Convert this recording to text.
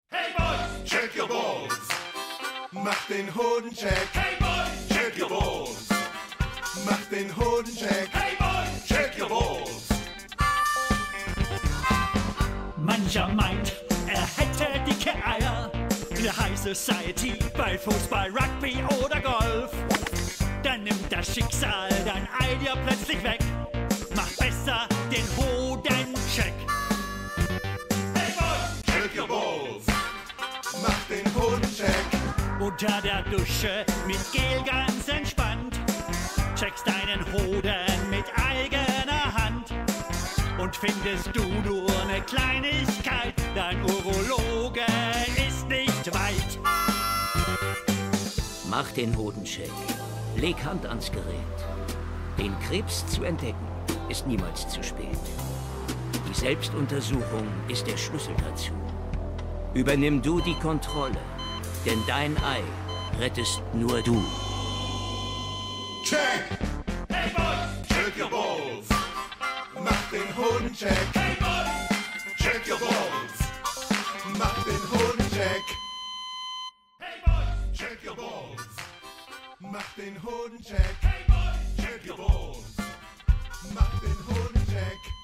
Hey boys, check your balls. Mach den Hodencheck. Hey boys, check your balls. Mach den Hodencheck. Hey boys, check your balls. Mancher meint, er hätte dicke Eier in der High Society, bei Fußball, Rugby oder Golf. Dann nimmt das Schicksal dein Ei dir plötzlich weg. Mach besser den Hodencheck. Hey boys, check your balls. Mach den Hodencheck. Unter der Dusche mit Gel ganz entspannt. Checkst deinen Hoden mit eigener Hand. Und findest du nur eine Kleinigkeit, dein Urologe ist nicht weit. Mach den Hodencheck. Leg Hand ans Gerät. Den Krebs zu entdecken ist niemals zu spät. Die Selbstuntersuchung ist der Schlüssel dazu. Übernimm du die Kontrolle, denn dein Ei rettest nur du. Check! Hey boys, check your balls. Mach den Hodencheck. Hey boys, check your balls. Mach den Hodencheck. Hey boys, check your balls. Mach den Hodencheck. Hey boys, check your balls. Mach den Hodencheck.